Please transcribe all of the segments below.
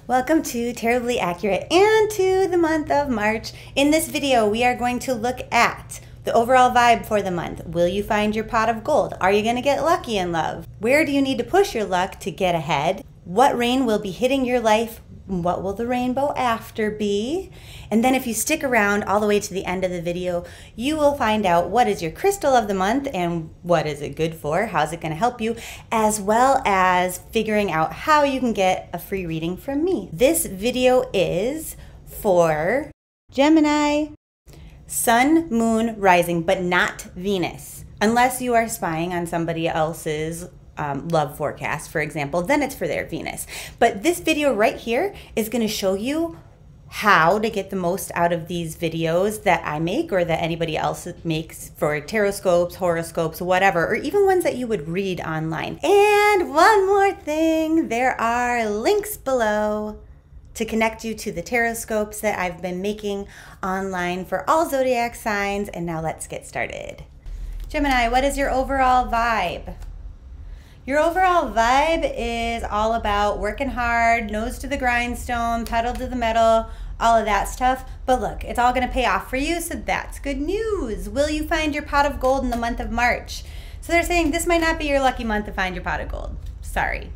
Welcome to Tarot-blee Accurate and to the month of March. In this video, we are going to look at the overall vibe for the month. Will you find your pot of gold? Are you going to get lucky in love? Where do you need to push your luck to get ahead? What rain will be hitting your life? What will the rainbow after be? And then if you stick around all the way to the end of the video, you will find out what is your crystal of the month and what is it good for, how's it going to help you, as well as figuring out how you can get a free reading from me. This video is for Gemini, Sun, Moon, Rising, but not Venus. Unless you are spying on somebody else's love forecast, for example, then it's for their Venus. But this video right here is going to show you how to get the most out of these videos that I make or that anybody else makes for taroscopes, horoscopes, whatever, or even ones that you would read online. And one more thing, there are links below to connect you to the taroscopes that I've been making online for all zodiac signs. And now let's get started. Gemini, what is your overall vibe? Your overall vibe is all about working hard, nose to the grindstone, pedal to the metal, all of that stuff. But look, it's all going to pay off for you, so that's good news. Will you find your pot of gold in the month of March? So they're saying this might not be your lucky month to find your pot of gold. Sorry.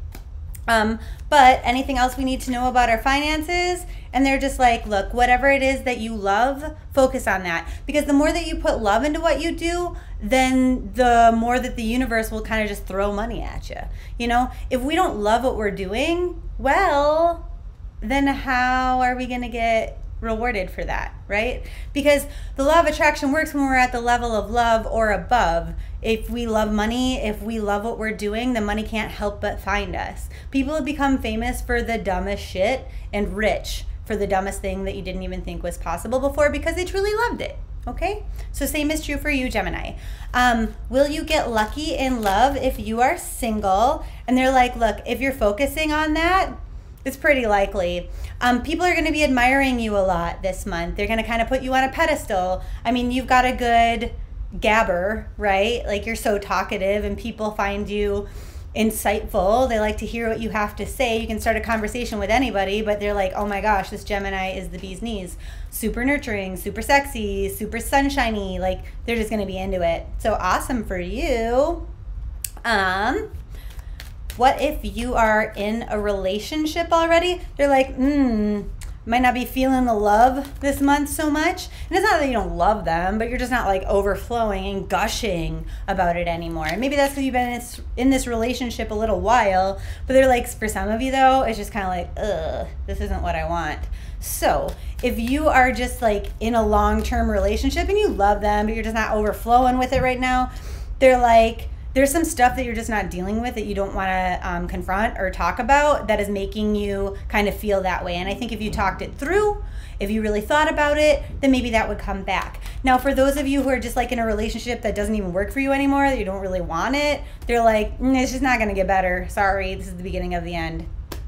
But anything else we need to know about our finances? And they're just like, look, whatever it is that you love, focus on that. Because the more that you put love into what you do, then the more that the universe will kind of just throw money at you. You know, if we don't love what we're doing, well, then how are we going to get rewarded for that, right? Because the law of attraction works when we're at the level of love or above. If we love money, if we love what we're doing, then money can't help but find us. People have become famous for the dumbest shit and rich for the dumbest thing that you didn't even think was possible before because they truly loved it. Okay, so same is true for you, Gemini. Will you get lucky in love if you are single? And they're like, look, if you're focusing on that, it's pretty likely. People are going to be admiring you a lot this month. They're going to kind of put you on a pedestal. I mean, you've got a good gabber, right? Like, you're so talkative and people find you insightful. They like to hear what you have to say. You can start a conversation with anybody, but they're like, oh my gosh, this Gemini is the bee's knees. Super nurturing, super sexy, super sunshiny. Like, they're just going to be into it. So awesome for you. What if you are in a relationship already? They're like, might not be feeling the love this month so much. And it's not that you don't love them, but you're just not like overflowing and gushing about it anymore. And maybe that's because you've been in this relationship a little while, but they're like, for some of you though, it's just kind of like, ugh, this isn't what I want. So if you are just like in a long-term relationship and you love them, but you're just not overflowing with it right now, they're like, there's some stuff that you're just not dealing with that you don't want to confront or talk about that is making you kind of feel that way. And I think if you talked it through, if you really thought about it, then maybe that would come back. Now, for those of you who are just like in a relationship that doesn't even work for you anymore, that you don't really want it, they're like, it's just not going to get better. Sorry, this is the beginning of the end.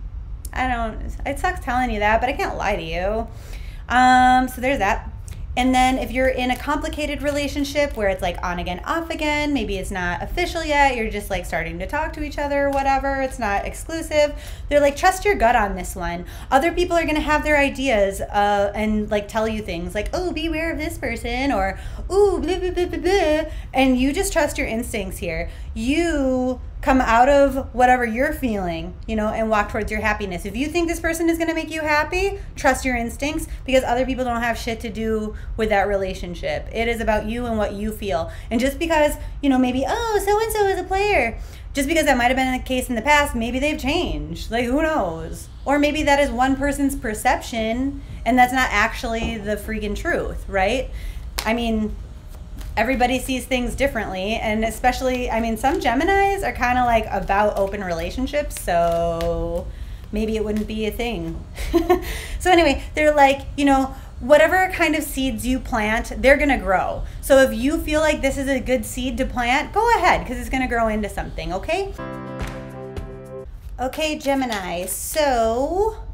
It sucks telling you that, but I can't lie to you. So there's that. And then if you're in a complicated relationship where it's like on again, off again, maybe it's not official yet, you're just like starting to talk to each other or whatever, it's not exclusive, they're like, trust your gut on this one. Other people are going to have their ideas and like tell you things like, oh, beware of this person, or ooh, blah, blah, blah, blah, blah. And you just trust your instincts here. You come out of whatever you're feeling, you know, and walk towards your happiness. If you think this person is going to make you happy, trust your instincts, because other people don't have shit to do with that relationship. It is about you and what you feel. And just because, you know, maybe, oh, so-and-so is a player, just because that might have been the case in the past, maybe they've changed. Like, who knows? Or maybe that is one person's perception and that's not actually the freaking truth, right? I mean, everybody sees things differently, and especially, I mean, some Geminis are kind of like about open relationships, so maybe it wouldn't be a thing. So anyway, they're like, you know, whatever kind of seeds you plant, they're gonna grow. So if you feel like this is a good seed to plant, go ahead, because it's gonna grow into something, okay? Okay, Gemini, so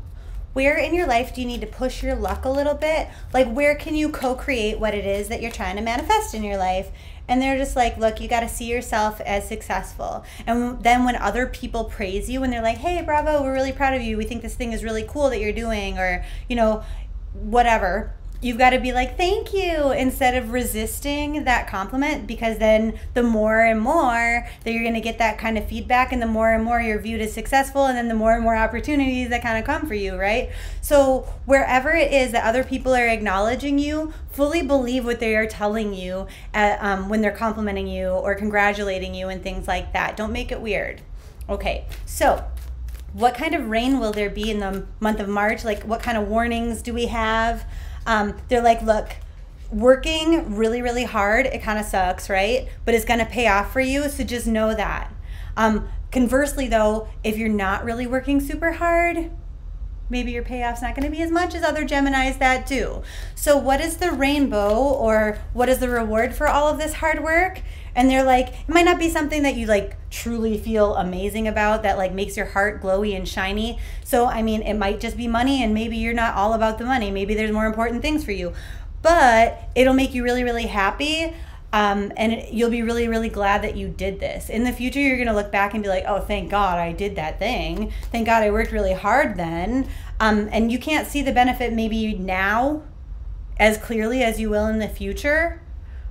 where in your life do you need to push your luck a little bit? Like, where can you co-create what it is that you're trying to manifest in your life? And they're just like, look, you got to see yourself as successful. And then when other people praise you and they're like, hey, bravo, we're really proud of you. We think this thing is really cool that you're doing, or, you know, whatever. You've got to be like, thank you, instead of resisting that compliment, because then the more and more that you're going to get that kind of feedback, and the more and more you're viewed as successful, and then the more and more opportunities that kind of come for you, right? So wherever it is that other people are acknowledging you, fully believe what they are telling you when they're complimenting you or congratulating you and things like that. Don't make it weird. Okay, so what kind of rain will there be in the month of March? Like, what kind of warnings do we have? They're like, look, working really, really hard, it kind of sucks, right? But it's going to pay off for you, so just know that. Conversely, though, if you're not really working super hard, maybe your payoff's not going to be as much as other Geminis that do. So what is the rainbow, or what is the reward for all of this hard work? And they're like, it might not be something that you like truly feel amazing about, that like makes your heart glowy and shiny. So, I mean, it might just be money, and maybe you're not all about the money. Maybe there's more important things for you, but it'll make you really, really happy. And you'll be really, really glad that you did this. In the future, you're going to look back and be like, oh, thank God I did that thing. Thank God I worked really hard then. And you can't see the benefit maybe now as clearly as you will in the future,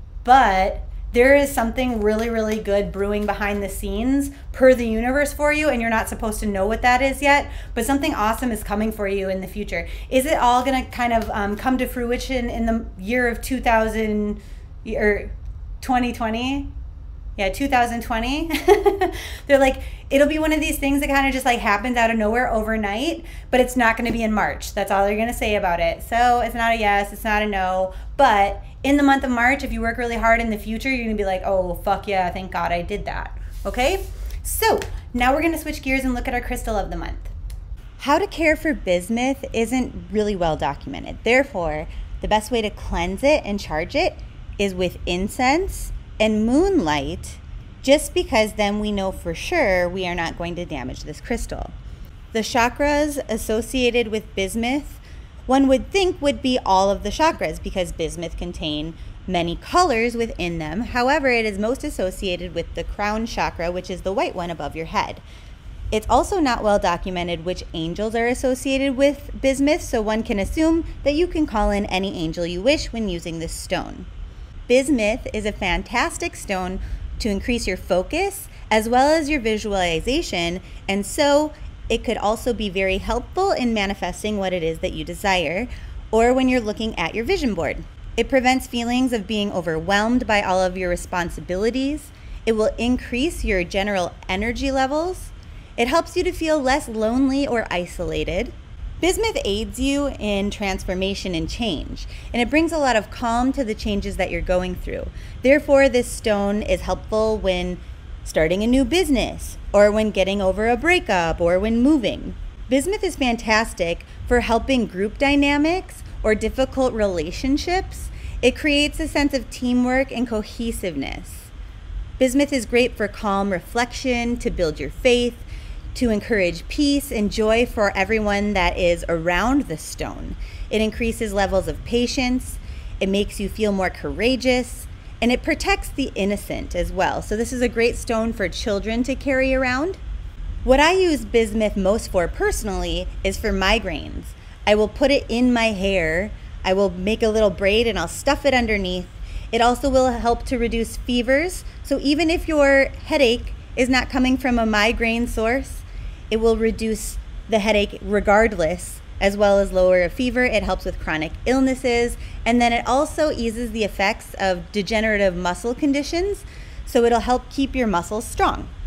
but there is something really, really good brewing behind the scenes per the universe for you, and you're not supposed to know what that is yet, but something awesome is coming for you in the future. Is it all going to kind of come to fruition in the year of 2000 or 2020? Yeah, 2020. They're like, it'll be one of these things that kind of just like happens out of nowhere overnight, but it's not going to be in March. That's all they're going to say about it. So it's not a yes, it's not a no, but in the month of March, if you work really hard in the future, you're going to be like, oh, fuck yeah, thank God I did that. Okay? So now we're going to switch gears and look at our crystal of the month. How to care for bismuth isn't really well documented. Therefore, the best way to cleanse it and charge it is with incense and moonlight, just because then we know for sure we are not going to damage this crystal. The chakras associated with bismuth, one would think would be all of the chakras, because bismuth contain many colors within them. However, it is most associated with the crown chakra, which is the white one above your head. It's also not well documented which angels are associated with bismuth, so one can assume that you can call in any angel you wish when using this stone. Bismuth is a fantastic stone to increase your focus as well as your visualization, and so it could also be very helpful in manifesting what it is that you desire, or when you're looking at your vision board. It prevents feelings of being overwhelmed by all of your responsibilities. It will increase your general energy levels. It helps you to feel less lonely or isolated. Bismuth aids you in transformation and change, and it brings a lot of calm to the changes that you're going through. Therefore, this stone is helpful when starting a new business, or when getting over a breakup, or when moving. Bismuth is fantastic for helping group dynamics or difficult relationships. It creates a sense of teamwork and cohesiveness. Bismuth is great for calm reflection, to build your faith, to encourage peace and joy for everyone that is around the stone. It increases levels of patience, it makes you feel more courageous, and it protects the innocent as well. So this is a great stone for children to carry around. What I use bismuth most for personally is for migraines. I will put it in my hair, I will make a little braid and I'll stuff it underneath. It also will help to reduce fevers. So even if your headache is not coming from a migraine source, it will reduce the headache regardless, as well as lower a fever. It helps with chronic illnesses, and then it also eases the effects of degenerative muscle conditions, so it'll help keep your muscles strong.